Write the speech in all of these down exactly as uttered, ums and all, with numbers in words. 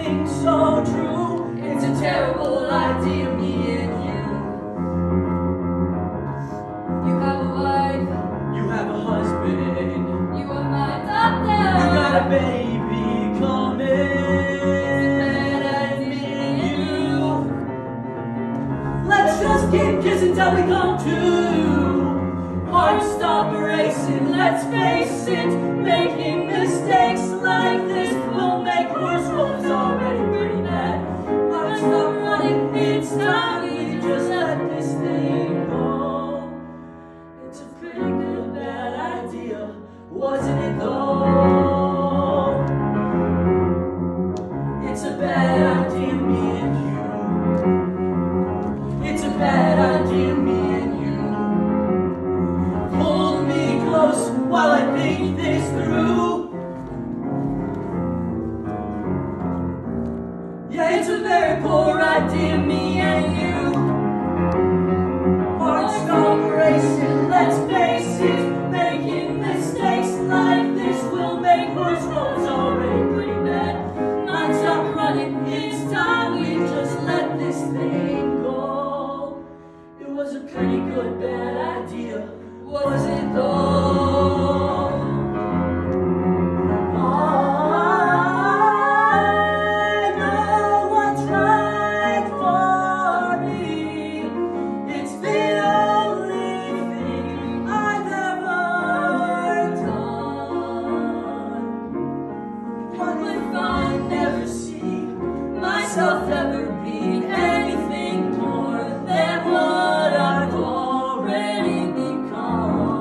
everything so true. It's a terrible idea, me and you. You have a wife, You have a husband, you are my doctor. you got a baby coming. It's a bad Me idea. and you. Let's just keep kissing till we come to. Hearts stop racing, let's face it. Making mistakes like this will make worse. What was already pretty bad. Hearts stop running, it's time we just let this thing go. It's a pretty good bad idea, wasn't it though? It's a bad idea, me and you. It's a bad idea, me and you. Hold me close while I think this through. Yeah, it's a very poor idea, me and you. Hearts stop racing, let's face it. Making mistakes like this will make worse. What was already pretty bad. Minds stop running, it's time we just let this thing go. It was a pretty good bad idea, was it though? I know what's right for me. It's the only thing I've ever done. What if I never see myself ever be anything more than what I've already become?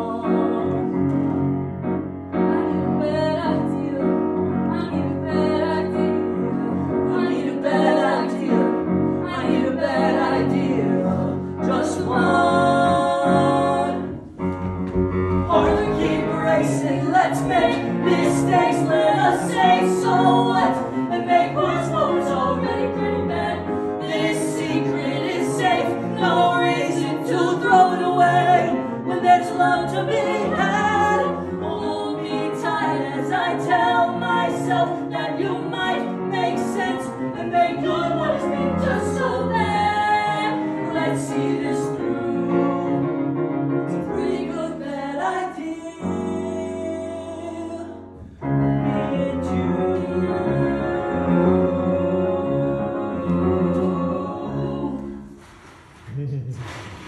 I need a bad idea. I need a bad idea. I need a bad idea. Just one. Heart to keep racing. Let's make mistakes. Let us say so what and make worse what was already pretty bad. This secret is safe. No reason to throw it away when there's love to be had. Hold me tight as I tell myself that you might make sense and make good what has been just so bad. Let's see this through. It's a pretty good bad idea. Me and you.